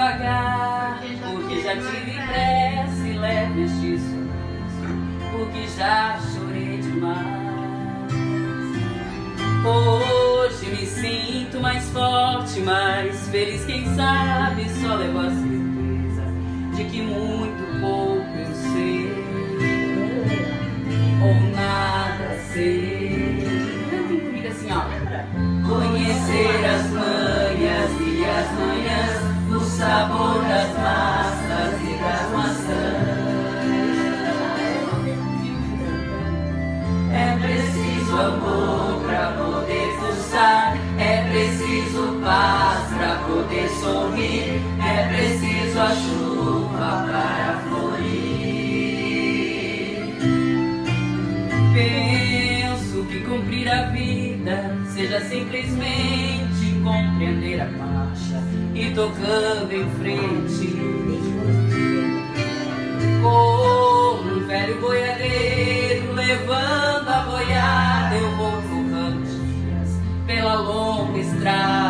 devagar, porque já tive pressa e leve este sorriso, porque já chorei demais. Hoje me sinto mais forte, mais feliz, quem sabe só levo a certeza de que muito pouco eu sei, ou nada sei. Cantem comigo assim, ó. Conhecer as manhas e as manhas, o sabor das massas e das maçãs. É preciso amor pra poder pulsar, é preciso paz pra poder sorrir, é preciso a chuva para florir. Penso que cumprir a vida seja simplesmente compreender a marcha e tocando em frente. Como um velho boiadeiro levando a boiada, eu vou tocando dias pela longa estrada.